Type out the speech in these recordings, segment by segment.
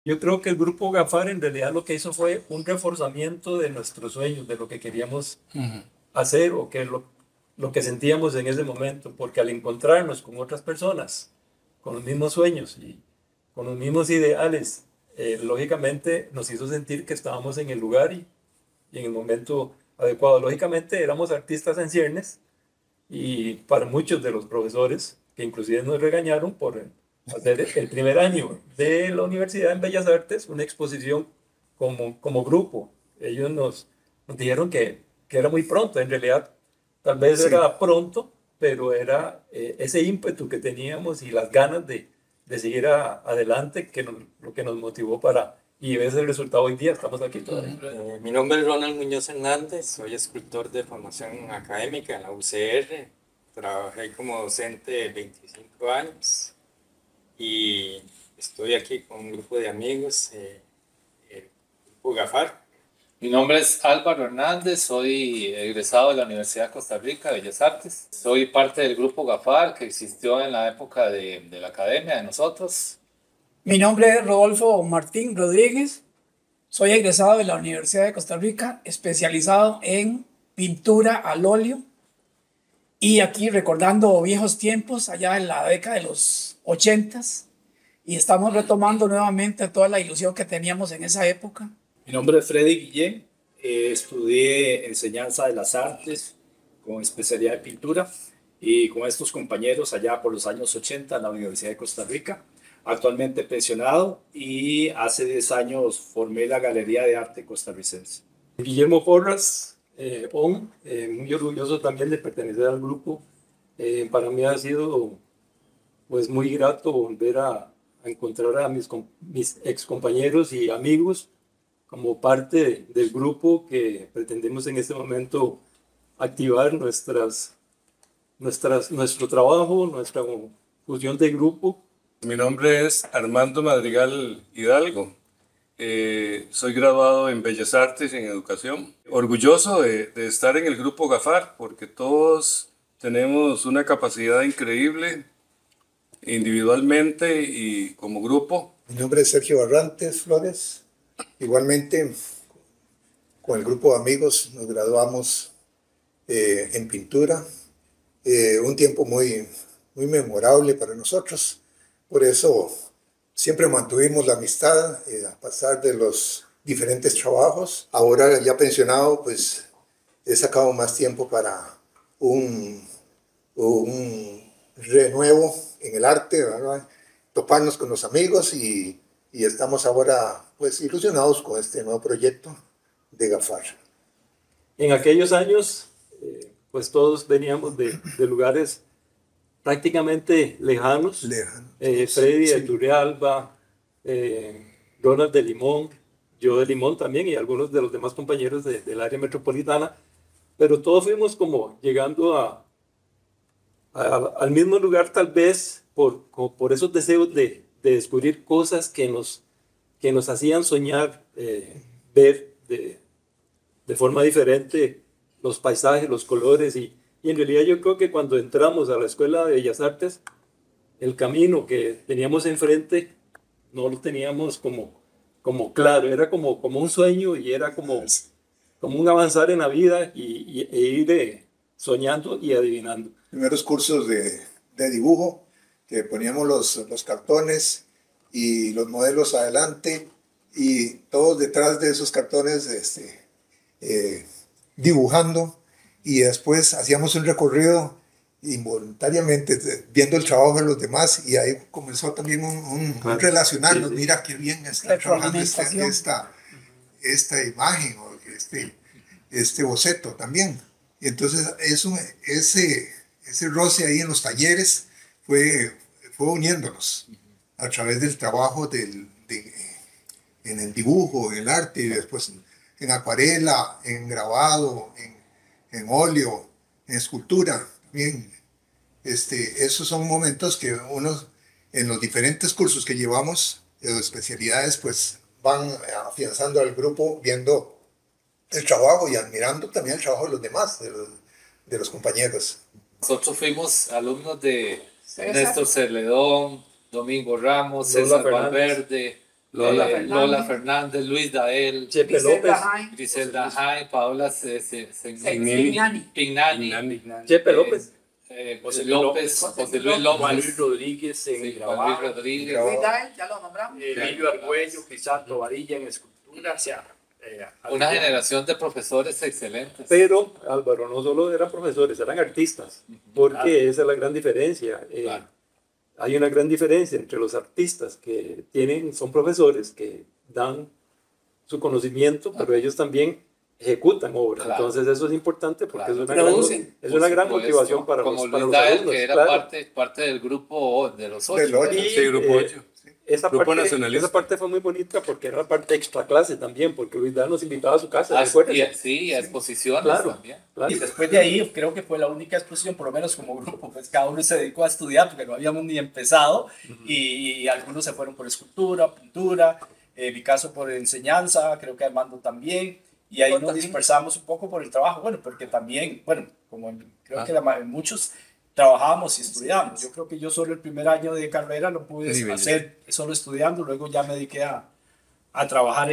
Yo creo que el grupo Gafar en realidad lo que hizo fue un reforzamiento de nuestros sueños, de lo que queríamos Ujú. hacer o lo que sentíamos en ese momento, porque al encontrarnos con otras personas, con los mismos sueños y con los mismos ideales, lógicamente nos hizo sentir que estábamos en el lugar y en el momento adecuado. Lógicamente éramos artistas en ciernes y para muchos de los profesores, que inclusive nos regañaron por hacer el primer año de la Universidad en Bellas Artes, una exposición como grupo. Ellos nos dijeron que era muy pronto, en realidad tal vez Sí, era pronto, pero era ese ímpetu que teníamos y las ganas de seguir adelante lo que nos motivó para, y ese es el resultado hoy día, estamos aquí todavía. Mi nombre es Ronald Muñoz Hernández, soy escultor de formación académica en la UCR. Trabajé como docente 25 años y estoy aquí con un grupo de amigos, el grupo GAFAR. Mi nombre es Álvaro Hernández, soy egresado de la Universidad de Costa Rica de Bellas Artes. Soy parte del grupo GAFAR que existió en la época de la academia de nosotros. Mi nombre es Rodolfo Martín Rodríguez, soy egresado de la Universidad de Costa Rica, especializado en pintura al óleo y aquí recordando viejos tiempos allá en la década de los 80 y estamos retomando nuevamente toda la ilusión que teníamos en esa época. Mi nombre es Freddy Guillén, estudié enseñanza de las artes con especialidad en pintura y con estos compañeros allá por los años 80 en la Universidad de Costa Rica. Actualmente pensionado y hace 10 años formé la Galería de Arte Costarricense. Guillermo Porras, muy orgulloso también de pertenecer al grupo. Para mí ha sido pues muy grato volver a encontrar a mis ex compañeros y amigos como parte del grupo que pretendemos en este momento activar nuestro trabajo, nuestra fusión de grupo. Mi nombre es Armando Madrigal Hidalgo. Soy graduado en Bellas Artes y en Educación. Orgulloso de estar en el grupo GAFAR porque todos tenemos una capacidad increíble individualmente y como grupo. mi nombre es Sergio Barrantes Flores. Igualmente, con el grupo de amigos nos graduamos en pintura. Un tiempo muy memorable para nosotros. Por eso siempre mantuvimos la amistad a pasar de los diferentes trabajos. Ahora ya pensionado, pues he sacado más tiempo para un renuevo en el arte, ¿verdad? Toparnos con los amigos y estamos ahora pues ilusionados con este nuevo proyecto de Gafar. En aquellos años, pues todos veníamos de lugares prácticamente lejanos. Freddy de Sí. Turrialba, Ronald de Limón, yo de Limón también y algunos de los demás compañeros del área metropolitana, pero todos fuimos como llegando al mismo lugar tal vez como por esos deseos de descubrir cosas que nos hacían soñar, ver de forma diferente los paisajes, los colores y en realidad yo creo que cuando entramos a la Escuela de Bellas Artes, el camino que teníamos enfrente no lo teníamos como claro, era como un sueño y era como un avanzar en la vida e ir soñando y adivinando. Primeros cursos de dibujo, que poníamos los cartones y los modelos adelante y todos detrás de esos cartones dibujando y después hacíamos un recorrido involuntariamente viendo el trabajo de los demás y ahí comenzó también un relacionarnos. Sí, sí. Mira qué bien está trabajando Retroalimentación. esta imagen o este boceto también. Y entonces ese roce ahí en los talleres fue uniéndonos a través del trabajo en el dibujo, en el arte, y después en acuarela, en grabado, en óleo, en escultura. Bien, esos son momentos que uno en los diferentes cursos que llevamos, especialidades, pues van afianzando al grupo, viendo el trabajo y admirando también el trabajo de los demás, de los compañeros. Nosotros fuimos alumnos de César. Néstor Celedón, Domingo Ramos, Lola César Fernández. Valverde, Lola Fernández, Luis Dael, Chepe López, Griselda Jaime, Paola Pignani. Chepe López, José López, José Luis Juan López, Luis Rodríguez en Juan Luis grabado, Rodríguez, Ya lo nombramos. Emilio Argüello, Crisanto Varilla en escultura, o sea, una generación de profesores excelentes. pero Álvaro, no solo eran profesores, eran artistas, porque esa es la gran diferencia. Claro. Hay una gran diferencia entre los artistas que son profesores que dan su conocimiento, pero ellos también ejecutan obra. Claro. Entonces eso es importante porque Claro. es una gran motivación para como los Luis Dael, alumnos. que era Claro. parte del grupo de los 8. Del ocho. Y, Sí, Grupo 8. Grupo nacionalista. esa parte fue muy bonita porque era la parte extra clase también, porque Luis Dael nos invitaba a su casa. Ah, recuérdese. sí, a exposiciones Claro, también. claro. Y después de ahí, creo que fue la única exposición, por lo menos como grupo, pues cada uno se dedicó a estudiar porque no habíamos ni empezado y algunos se fueron por escultura, pintura, en mi caso por enseñanza, creo que Armando también, y ahí nos dispersamos un poco por el trabajo, bueno, porque también, bueno, como creo que muchos trabajábamos y estudiábamos. Yo creo que yo solo el primer año de carrera lo pude hacer solo estudiando, luego ya me dediqué a trabajar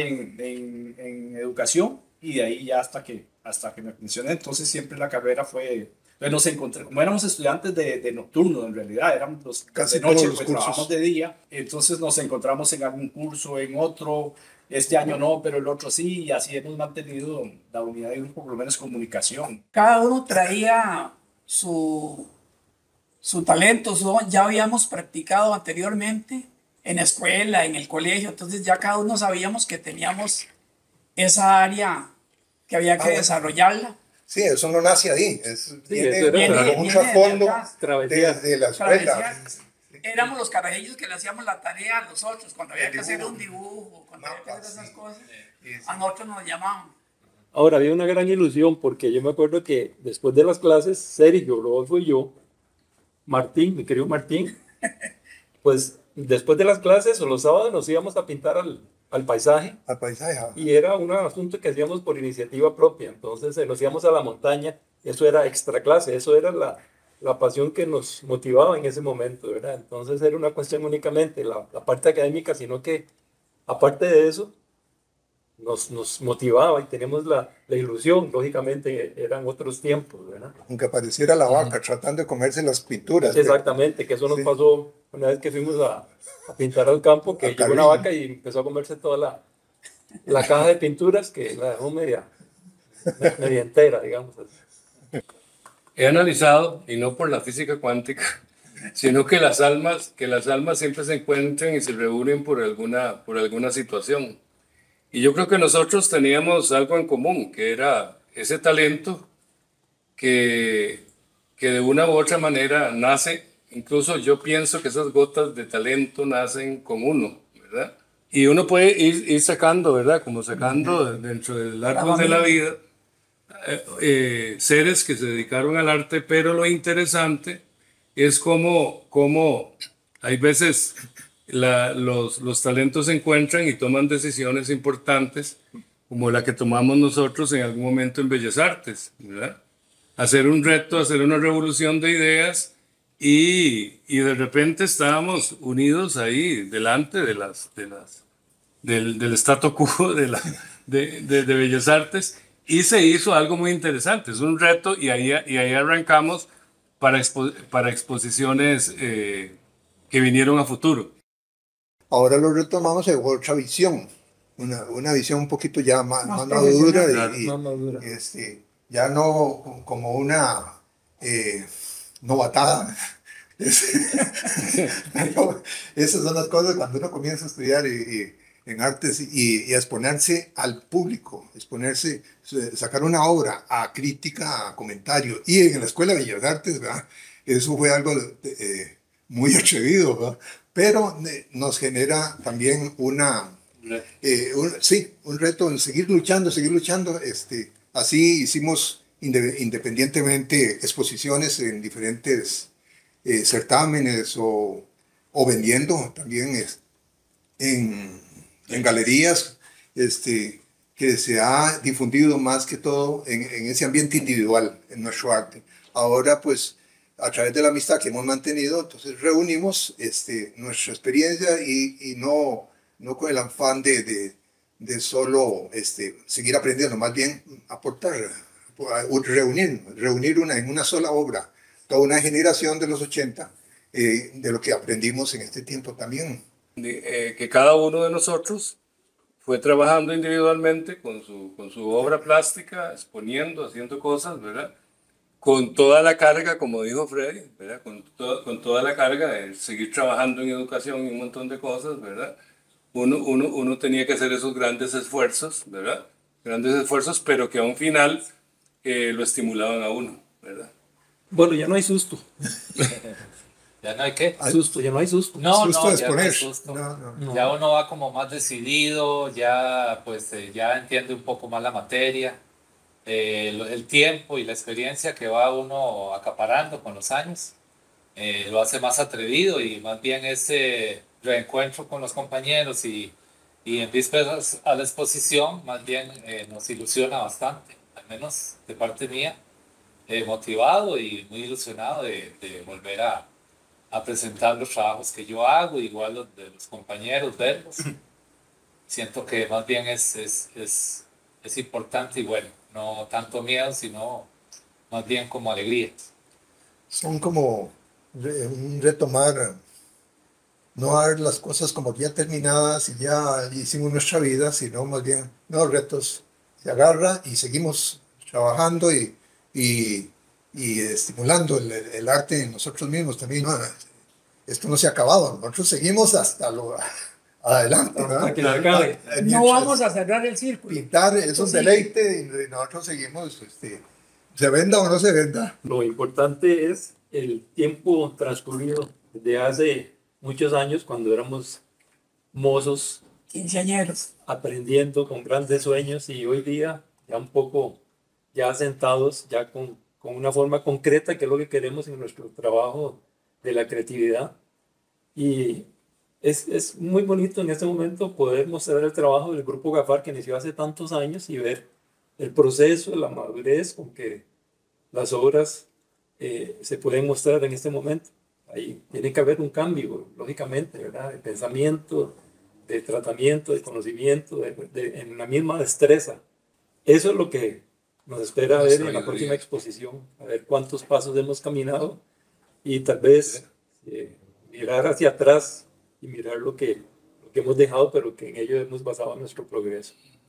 en educación y de ahí ya hasta que me pensioné. Entonces siempre la carrera fue, entonces nos encontré, como éramos estudiantes de nocturno en realidad, éramos los Casi de noche, todos los pues cursos. trabajamos de día, entonces nos encontramos en algún curso, en otro, este año no, pero el otro sí, y así hemos mantenido la unidad de grupo, por lo menos comunicación. Cada uno traía su talento, ya habíamos practicado anteriormente en la escuela, en el colegio, entonces ya cada uno sabíamos que teníamos esa área que había que desarrollarla. Sí, eso no nace ahí, viene eso era con un viene trasfondo de atrás. de la escuela. Éramos los carajillos que le hacíamos la tarea a los otros, cuando había que hacer un dibujo, cuando había que hacer esas cosas, a nosotros nos llamaban. Ahora, había una gran ilusión porque yo me acuerdo que después de las clases, Sergio, Rodolfo y yo, Martín, mi querido Martín, pues después de las clases o los sábados nos íbamos a pintar al paisaje Al paisaje. y era un asunto que hacíamos por iniciativa propia. Entonces nos íbamos a la montaña, eso era extra clase, eso era la pasión que nos motivaba en ese momento, ¿verdad? Entonces era una cuestión únicamente la parte académica, sino que aparte de eso nos motivaba y teníamos la ilusión, lógicamente eran otros tiempos, ¿verdad? Aunque apareciera la vaca tratando de comerse las pinturas. Exactamente, que eso nos pasó una vez que fuimos a pintar al campo, que llegó una vaca y empezó a comerse toda la caja de pinturas, que la dejó media entera, digamos así. He analizado, y no por la física cuántica, sino que las almas siempre se encuentran y se reúnen por alguna situación. Y yo creo que nosotros teníamos algo en común, que era ese talento que de una u otra manera nace. Incluso yo pienso que esas gotas de talento nacen con uno, ¿verdad? Y uno puede ir sacando, ¿verdad? Como sacando dentro del árbol de la vida seres que se dedicaron al arte, pero lo interesante es cómo hay veces los talentos se encuentran y toman decisiones importantes, como la que tomamos nosotros en algún momento en Bellas Artes, ¿verdad? Hacer un reto, hacer una revolución de ideas y de repente estábamos unidos ahí delante del statu quo de Bellas Artes y se hizo algo muy interesante, es un reto y ahí arrancamos para exposiciones que vinieron a futuro. Ahora lo retomamos en otra visión, una visión un poquito ya más madura y más madura. Ya no como una novatada. Pero esas son las cosas cuando uno comienza a estudiar en artes y a exponerse al público, sacar una obra a crítica, a comentario. Y en la Escuela de Bellas Artes, ¿verdad? Eso fue algo muy atrevido, ¿verdad? Pero nos genera también un reto en seguir luchando. Así hicimos independientemente exposiciones en diferentes certámenes o vendiendo también en galerías, que se ha difundido más que todo en ese ambiente individual, en nuestro arte. Ahora, pues, a través de la amistad que hemos mantenido, entonces reunimos nuestra experiencia y no no con el afán de solo seguir aprendiendo, más bien aportar, reunir en una sola obra toda una generación de los 80, de lo que aprendimos en este tiempo también. Que cada uno de nosotros fue trabajando individualmente con su obra plástica, exponiendo, haciendo cosas, ¿verdad? Con toda la carga, como dijo Freddy, ¿verdad? Con toda la carga de seguir trabajando en educación y un montón de cosas, ¿verdad? Uno tenía que hacer esos grandes esfuerzos, ¿verdad? Grandes esfuerzos, pero que a un final lo estimulaban a uno, ¿verdad? Bueno, ya no hay susto. ¿Ya no hay qué? Susto, ya no hay susto. No, Susto no, de ya no hay exponer. susto. No. Ya uno va como más decidido, ya pues ya entiende un poco más la materia, el tiempo y la experiencia que va uno acaparando con los años, lo hace más atrevido y más bien ese reencuentro con los compañeros y en vísperas a la exposición más bien nos ilusiona bastante, al menos de parte mía, motivado y muy ilusionado de volver a presentar los trabajos que yo hago, igual los de los compañeros, verlos. Siento que más bien es importante y bueno, no tanto miedo, sino más bien como alegría. Son como un retomar, no dar las cosas como ya terminadas y ya hicimos nuestra vida, sino más bien, no, retos, se agarra y seguimos trabajando y estimulando el arte en nosotros mismos también. ¿No? Esto no se ha acabado, nosotros seguimos hasta lo adelante. Hasta que se acabe. No vamos a cerrar el círculo. Pintar es un deleite y nosotros seguimos, se venda o no se venda. Lo importante es el tiempo transcurrido desde hace muchos años, cuando éramos mozos, Quinceañeros. aprendiendo con grandes sueños, y hoy día ya un poco ya sentados, ya con una forma concreta, que es lo que queremos en nuestro trabajo de la creatividad. Y es muy bonito en este momento poder mostrar el trabajo del Grupo Gafar, que inició hace tantos años, y ver el proceso, la madurez con que las obras se pueden mostrar en este momento. Ahí tiene que haber un cambio, lógicamente, ¿verdad? De pensamiento, de tratamiento, de conocimiento, en la misma destreza. Eso es lo que nos espera ver en la próxima exposición, a ver cuántos pasos hemos caminado y tal vez mirar hacia atrás y mirar lo que hemos dejado, pero que en ello hemos basado nuestro progreso.